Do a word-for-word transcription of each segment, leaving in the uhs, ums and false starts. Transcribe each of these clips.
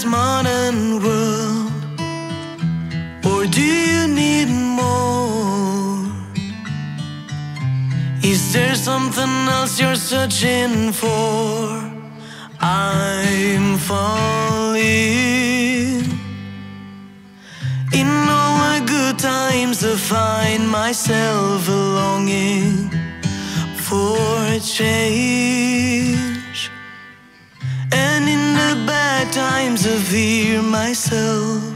this modern world, or do you need more? Is there something else you're searching for? I'm falling. In all the good times I find myself longing for a change, and in the bad times I fear myself.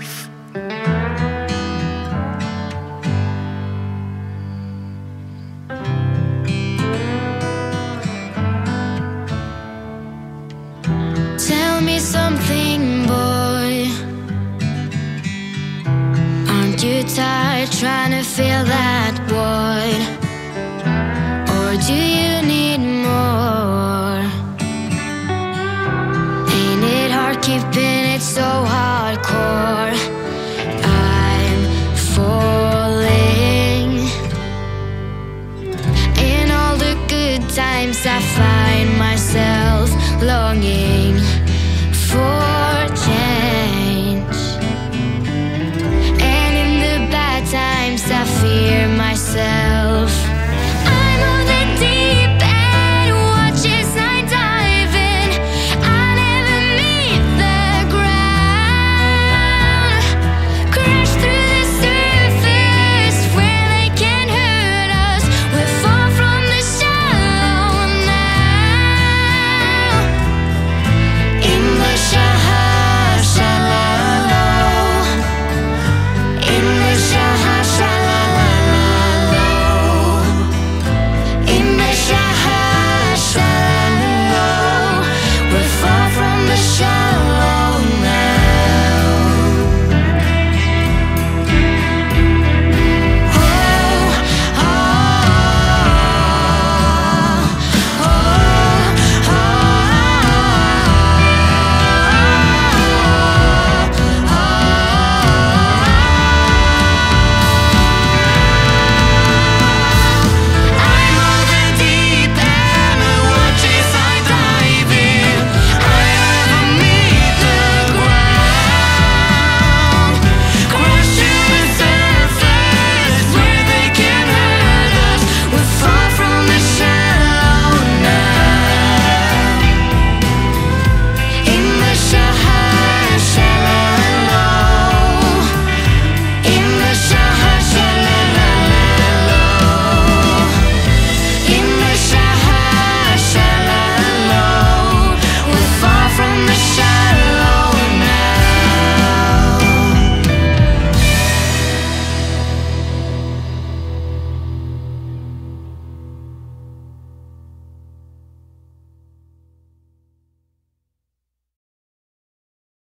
Tell me something, boy. Aren't you tired trying to fill that void? Or do you need more? Ain't it hard keeping it so hardcore? I'm falling. In all the good times I find myself longing for change, and in the bad times I fear myself.